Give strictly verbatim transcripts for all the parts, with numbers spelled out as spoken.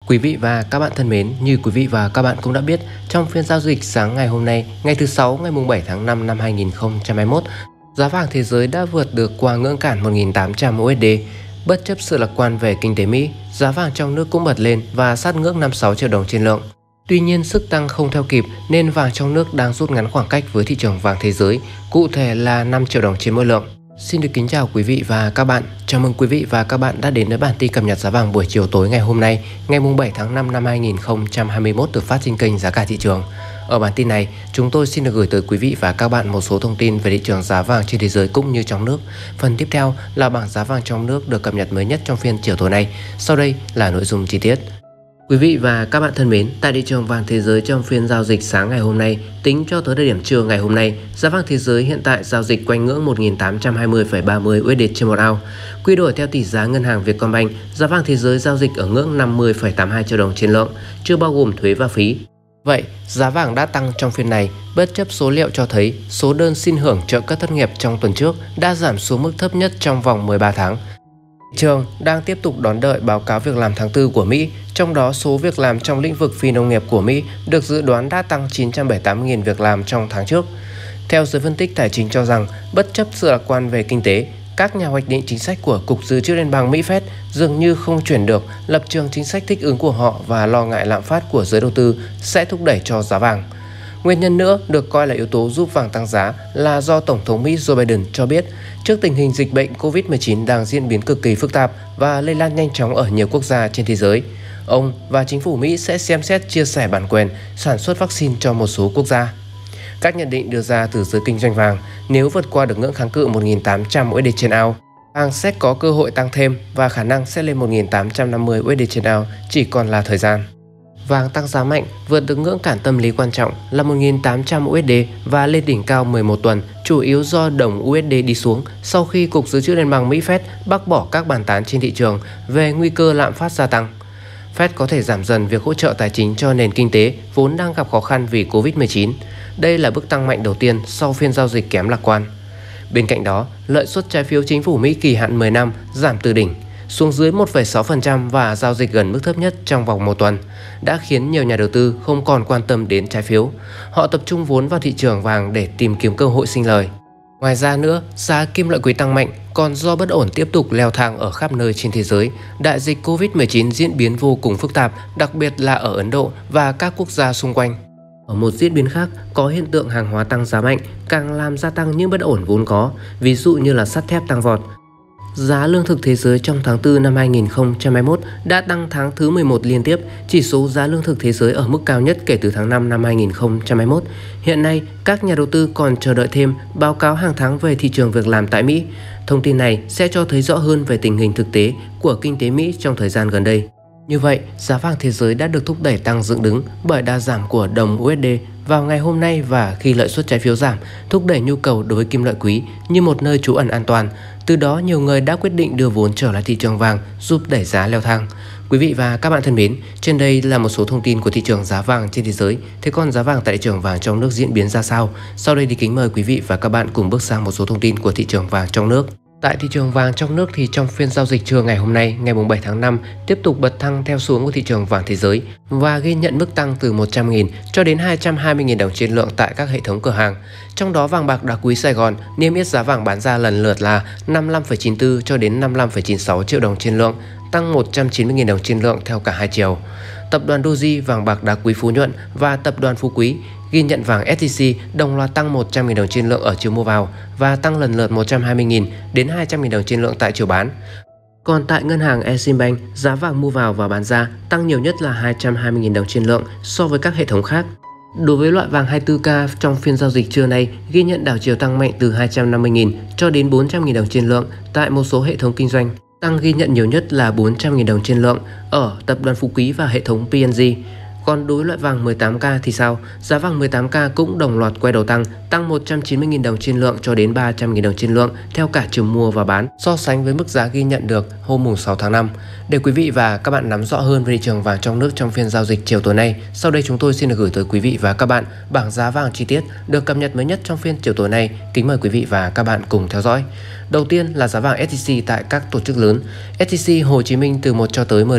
Quý vị và các bạn thân mến, như quý vị và các bạn cũng đã biết, trong phiên giao dịch sáng ngày hôm nay, ngày thứ sáu ngày bảy tháng năm năm hai nghìn không trăm hai mươi mốt, giá vàng thế giới đã vượt được qua ngưỡng cản một nghìn tám trăm đô la. Bất chấp sự lạc quan về kinh tế Mỹ, giá vàng trong nước cũng bật lên và sát ngưỡng năm mươi sáu triệu đồng trên lượng. Tuy nhiên, sức tăng không theo kịp nên vàng trong nước đang rút ngắn khoảng cách với thị trường vàng thế giới, cụ thể là năm triệu đồng trên mỗi lượng. Xin được kính chào quý vị và các bạn. Chào mừng quý vị và các bạn đã đến với bản tin cập nhật giá vàng buổi chiều tối ngày hôm nay, ngày bảy tháng năm năm hai nghìn không trăm hai mươi mốt được phát trên kênh Giá Cả Thị Trường. Ở bản tin này, chúng tôi xin được gửi tới quý vị và các bạn một số thông tin về thị trường giá vàng trên thế giới cũng như trong nước. Phần tiếp theo là bảng giá vàng trong nước được cập nhật mới nhất trong phiên chiều tối nay. Sau đây là nội dung chi tiết. Quý vị và các bạn thân mến, tại thị trường vàng thế giới trong phiên giao dịch sáng ngày hôm nay, tính cho tới thời điểm trưa ngày hôm nay, giá vàng thế giới hiện tại giao dịch quanh ngưỡng một nghìn tám trăm hai mươi phẩy ba mươi đô la trên một ounce. Quy đổi theo tỷ giá ngân hàng Vietcombank, giá vàng thế giới giao dịch ở ngưỡng năm mươi phẩy tám mươi hai triệu đồng trên lượng, chưa bao gồm thuế và phí. Vậy, giá vàng đã tăng trong phiên này, bất chấp số liệu cho thấy số đơn xin hưởng trợ cấp thất nghiệp trong tuần trước đã giảm xuống mức thấp nhất trong vòng mười ba tháng. Thị trường đang tiếp tục đón đợi báo cáo việc làm tháng tư của Mỹ, trong đó số việc làm trong lĩnh vực phi nông nghiệp của Mỹ được dự đoán đã tăng chín trăm bảy mươi tám nghìn việc làm trong tháng trước. Theo giới phân tích tài chính cho rằng, bất chấp sự lạc quan về kinh tế, các nhà hoạch định chính sách của Cục Dự trữ Liên bang Mỹ Fed dường như không chuyển được lập trường chính sách thích ứng của họ và lo ngại lạm phát của giới đầu tư sẽ thúc đẩy cho giá vàng. Nguyên nhân nữa được coi là yếu tố giúp vàng tăng giá là do Tổng thống Mỹ Joe Biden cho biết trước tình hình dịch bệnh covid mười chín đang diễn biến cực kỳ phức tạp và lây lan nhanh chóng ở nhiều quốc gia trên thế giới, ông và chính phủ Mỹ sẽ xem xét chia sẻ bản quyền sản xuất vaccine cho một số quốc gia. Các nhận định đưa ra từ giới kinh doanh vàng, nếu vượt qua được ngưỡng kháng cự một nghìn tám trăm đô la trên ounce, vàng sẽ có cơ hội tăng thêm và khả năng sẽ lên một nghìn tám trăm năm mươi đô la trên ounce chỉ còn là thời gian. Vàng tăng giá mạnh vượt được ngưỡng cản tâm lý quan trọng là một nghìn tám trăm đô la và lên đỉnh cao mười một tuần, chủ yếu do đồng u ét đê đi xuống sau khi Cục Dự trữ Liên bang Mỹ Fed bác bỏ các bàn tán trên thị trường về nguy cơ lạm phát gia tăng. Fed có thể giảm dần việc hỗ trợ tài chính cho nền kinh tế vốn đang gặp khó khăn vì covid mười chín. Đây là bước tăng mạnh đầu tiên sau phiên giao dịch kém lạc quan. Bên cạnh đó, lợi suất trái phiếu chính phủ Mỹ kỳ hạn mười năm giảm từ đỉnh xuống dưới một phẩy sáu phần trăm và giao dịch gần mức thấp nhất trong vòng một tuần, đã khiến nhiều nhà đầu tư không còn quan tâm đến trái phiếu. Họ tập trung vốn vào thị trường vàng để tìm kiếm cơ hội sinh lời. Ngoài ra nữa, giá kim loại quý tăng mạnh còn do bất ổn tiếp tục leo thang ở khắp nơi trên thế giới. Đại dịch covid mười chín diễn biến vô cùng phức tạp, đặc biệt là ở Ấn Độ và các quốc gia xung quanh. Ở một diễn biến khác, có hiện tượng hàng hóa tăng giá mạnh càng làm gia tăng những bất ổn vốn có, ví dụ như là sắt thép tăng vọt. Giá lương thực thế giới trong tháng tư năm hai nghìn không trăm hai mươi mốt đã tăng tháng thứ mười một liên tiếp, chỉ số giá lương thực thế giới ở mức cao nhất kể từ tháng năm năm hai nghìn không trăm hai mươi mốt. Hiện nay, các nhà đầu tư còn chờ đợi thêm báo cáo hàng tháng về thị trường việc làm tại Mỹ. Thông tin này sẽ cho thấy rõ hơn về tình hình thực tế của kinh tế Mỹ trong thời gian gần đây. Như vậy, giá vàng thế giới đã được thúc đẩy tăng dựng đứng bởi đà giảm của đồng u ét đê vào ngày hôm nay và khi lợi suất trái phiếu giảm, thúc đẩy nhu cầu đối với kim loại quý như một nơi trú ẩn an toàn. Từ đó, nhiều người đã quyết định đưa vốn trở lại thị trường vàng giúp đẩy giá leo thang. Quý vị và các bạn thân mến, trên đây là một số thông tin của thị trường giá vàng trên thế giới. Thế còn giá vàng tại thị trường vàng trong nước diễn biến ra sao? Sau đây thì kính mời quý vị và các bạn cùng bước sang một số thông tin của thị trường vàng trong nước. Tại thị trường vàng trong nước thì trong phiên giao dịch trưa ngày hôm nay, ngày bảy tháng năm, tiếp tục bật thăng theo xu hướng của thị trường vàng thế giới và ghi nhận mức tăng từ một trăm nghìn cho đến hai trăm hai mươi nghìn đồng trên lượng tại các hệ thống cửa hàng. Trong đó, vàng bạc đá quý Sài Gòn niêm yết giá vàng bán ra lần lượt là năm mươi lăm phẩy chín mươi tư cho đến năm mươi lăm phẩy chín mươi sáu triệu đồng trên lượng, tăng một trăm chín mươi nghìn đồng trên lượng theo cả hai chiều. Tập đoàn Doji, vàng bạc đá quý Phú Nhuận và tập đoàn Phú Quý ghi nhận vàng ét gi xê đồng loạt tăng một trăm nghìn đồng trên lượng ở chiều mua vào và tăng lần lượt một trăm hai mươi nghìn đến hai trăm nghìn đồng trên lượng tại chiều bán. Còn tại ngân hàng Eximbank, giá vàng mua vào và bán ra tăng nhiều nhất là hai trăm hai mươi nghìn đồng trên lượng so với các hệ thống khác. Đối với loại vàng hai mươi tư ca trong phiên giao dịch trưa nay, ghi nhận đảo chiều tăng mạnh từ hai trăm năm mươi nghìn cho đến bốn trăm nghìn đồng trên lượng tại một số hệ thống kinh doanh. Tăng ghi nhận nhiều nhất là bốn trăm nghìn đồng trên lượng ở tập đoàn Phú Quý và hệ thống pê en giê. Còn đối với loại vàng mười tám ca thì sao? Giá vàng mười tám ca cũng đồng loạt quay đầu tăng, tăng một trăm chín mươi nghìn đồng trên lượng cho đến ba trăm nghìn đồng trên lượng theo cả chiều mua và bán, so sánh với mức giá ghi nhận được hôm sáu tháng năm. Để quý vị và các bạn nắm rõ hơn về thị trường vàng trong nước trong phiên giao dịch chiều tối nay, sau đây chúng tôi xin được gửi tới quý vị và các bạn bảng giá vàng chi tiết được cập nhật mới nhất trong phiên chiều tối nay. Kính mời quý vị và các bạn cùng theo dõi. Đầu tiên là giá vàng ét gi xê tại các tổ chức lớn. ét gi xê Hồ Chí Minh từ một cho tới mười lượng,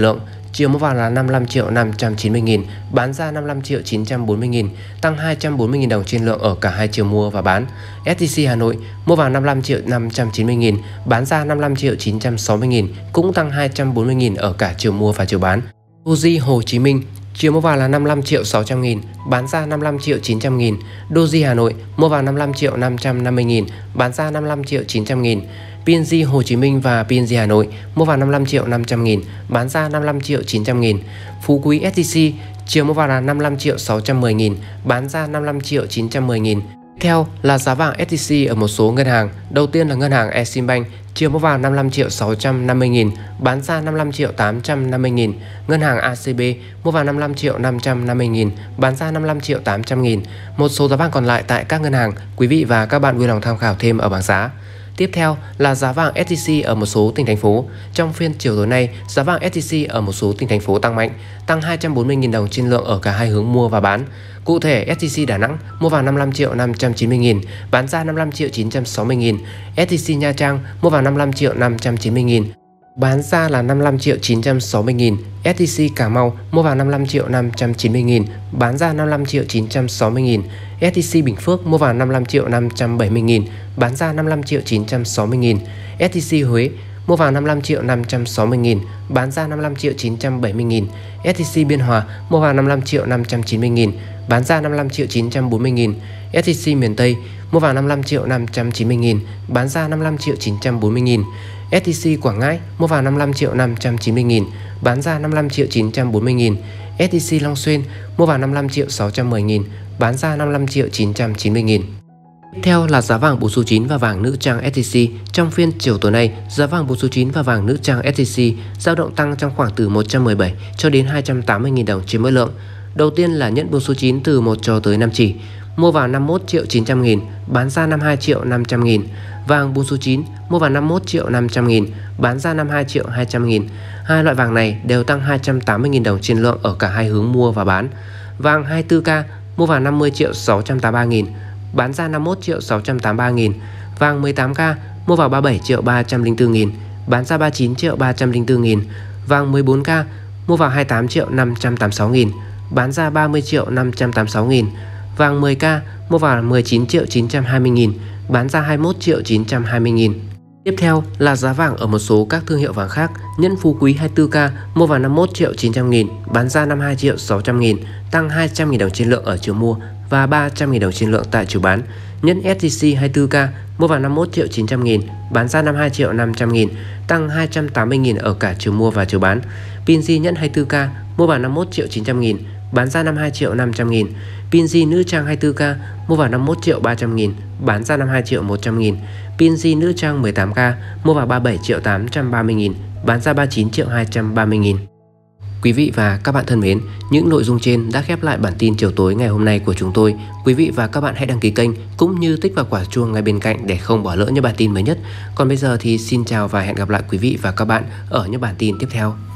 chiều mua vào là năm mươi lăm triệu năm trăm chín mươi nghìn, bán ra năm mươi lăm triệu chín trăm bốn mươi nghìn, tăng hai trăm bốn mươi nghìn đồng trên lượng ở cả hai chiều mua và bán. ét tê xê Hà Nội mua vào năm mươi lăm triệu năm trăm chín mươi nghìn, bán ra năm mươi lăm triệu chín trăm sáu mươi nghìn, cũng tăng hai trăm bốn mươi nghìn ở cả chiều mua và chiều bán. Doji Hồ Chí Minh chiều mua vào là năm mươi lăm triệu sáu trăm nghìn, bán ra năm mươi lăm triệu chín trăm nghìn. Doji Hà Nội mua vào năm mươi lăm triệu năm trăm năm mươi nghìn, bán ra năm mươi lăm triệu chín trăm nghìn. pê en giê Hồ Chí Minh và pê en giê Hà Nội mua vào năm mươi lăm triệu năm trăm nghìn, bán ra năm mươi lăm triệu chín trăm nghìn. Phú Quý ét tê xê chiều mua vào là năm mươi lăm triệu sáu trăm mười nghìn, bán ra năm mươi lăm triệu chín trăm mười nghìn. Theo là giá vàng ét tê xê ở một số ngân hàng. Đầu tiên là ngân hàng Eximbank chiều mua vào năm mươi lăm triệu sáu trăm năm mươi nghìn, bán ra năm mươi lăm triệu tám trăm năm mươi nghìn. Ngân hàng a xê bê mua vào năm mươi lăm triệu năm trăm năm mươi nghìn, bán ra năm mươi lăm triệu tám trăm nghìn. Một số giá vàng còn lại tại các ngân hàng, quý vị và các bạn vui lòng tham khảo thêm ở bảng giá. Tiếp theo là giá vàng ét tê xê ở một số tỉnh thành phố. Trong phiên chiều tối nay, giá vàng ét tê xê ở một số tỉnh thành phố tăng mạnh, tăng hai trăm bốn mươi nghìn đồng trên lượng ở cả hai hướng mua và bán. Cụ thể, ét tê xê Đà Nẵng mua vào năm mươi lăm triệu năm trăm chín mươi nghìn, bán ra năm mươi lăm triệu chín trăm sáu mươi nghìn. ét tê xê Nha Trang mua vào năm mươi lăm triệu năm trăm chín mươi nghìn, bán ra là năm mươi lăm triệu chín trăm sáu mươi nghìn. ét tê xê Cà Mau mua vào năm mươi lăm triệu năm trăm chín mươi nghìn, bán ra năm mươi lăm triệu chín trăm sáu mươi nghìn. ét tê xê Bình Phước mua vào năm mươi lăm triệu năm trăm bảy mươi nghìn, bán ra năm mươi lăm triệu chín trăm sáu mươi nghìn. ét tê xê Huế mua vào năm mươi lăm triệu năm trăm sáu mươi nghìn, bán ra năm mươi lăm triệu chín trăm bảy mươi nghìn. ét tê xê Biên Hòa mua vào năm mươi lăm triệu năm trăm chín mươi nghìn, bán ra năm mươi lăm triệu chín trăm bốn mươi nghìn. ét tê xê Miền Tây mua vào năm mươi lăm triệu năm trăm chín mươi nghìn, bán ra năm mươi lăm triệu chín trăm bốn mươi nghìn. ét tê xê Quảng Ngãi mua vào năm mươi lăm triệu năm trăm chín mươi nghìn, bán ra năm mươi lăm triệu chín trăm bốn mươi nghìn. ét tê xê Long Xuyên mua vào năm mươi lăm triệu sáu trăm mười nghìn, bán ra năm mươi lăm triệu chín trăm chín mươi nghìn. Tiếp theo là giá vàng bốn số chín và vàng nữ trang ét tê xê. Trong phiên chiều tối nay, giá vàng bốn số chín và vàng nữ trang ét tê xê dao động tăng trong khoảng từ một trăm mười bảy cho đến hai trăm tám mươi nghìn đồng trên mỗi lượng. Đầu tiên là nhẫn bốn số chín từ một cho tới năm chỉ, mua vào năm mươi mốt triệu chín trăm nghìn, bán ra năm mươi hai triệu năm trăm nghìn. Vàng bốn số chín mua vào năm mươi mốt triệu năm trăm nghìn, bán ra năm mươi hai triệu hai trăm nghìn. Hai loại vàng này đều tăng hai trăm tám mươi nghìn đồng trên lượng ở cả hai hướng mua và bán. Vàng hai mươi tư ca mua vào năm mươi triệu sáu trăm tám mươi ba nghìn, bán ra năm mươi mốt triệu sáu trăm tám mươi ba nghìn. Vàng mười tám ca mua vào ba mươi bảy triệu ba trăm lẻ bốn nghìn, bán ra ba mươi chín triệu ba trăm lẻ bốn nghìn. Vàng mười bốn ca mua vào hai mươi tám triệu năm trăm tám mươi sáu nghìn, bán ra ba mươi triệu năm trăm tám mươi sáu nghìn. Vàng mười ca mua vào mười chín triệu chín trăm hai mươi nghìn, bán ra hai mươi mốt triệu chín trăm hai mươi nghìn. Tiếp theo là giá vàng ở một số các thương hiệu vàng khác. Nhẫn Phú Quý hai mươi tư ca mua vào năm mươi mốt triệu chín trăm nghìn, bán ra năm mươi hai triệu sáu trăm nghìn, tăng hai trăm nghìn đồng trên lượng ở chiều mua và ba trăm nghìn đồng trên lượng tại chiều bán. Nhẫn ét tê xê hai mươi tư ca mua vào năm mươi mốt triệu chín trăm nghìn, bán ra năm mươi hai triệu năm trăm nghìn, tăng hai trăm tám mươi nghìn ở cả chiều mua và chiều bán. pê en giê nhẫn hai mươi tư ca mua vào năm mươi mốt triệu chín trăm nghìn, bán ra năm mươi hai triệu năm trăm nghìn. pê en giê nữ trang hai mươi tư ca mua vào năm mươi mốt triệu ba trăm nghìn, bán ra năm mươi hai triệu một trăm nghìn. pê en giê nữ trang mười tám ca mua vào ba mươi bảy triệu tám trăm ba mươi nghìn, bán ra ba mươi chín triệu hai trăm ba mươi nghìn. Quý vị và các bạn thân mến, những nội dung trên đã khép lại bản tin chiều tối ngày hôm nay của chúng tôi. Quý vị và các bạn hãy đăng ký kênh cũng như tích vào quả chuông ngay bên cạnh để không bỏ lỡ những bản tin mới nhất. Còn bây giờ thì xin chào và hẹn gặp lại quý vị và các bạn ở những bản tin tiếp theo.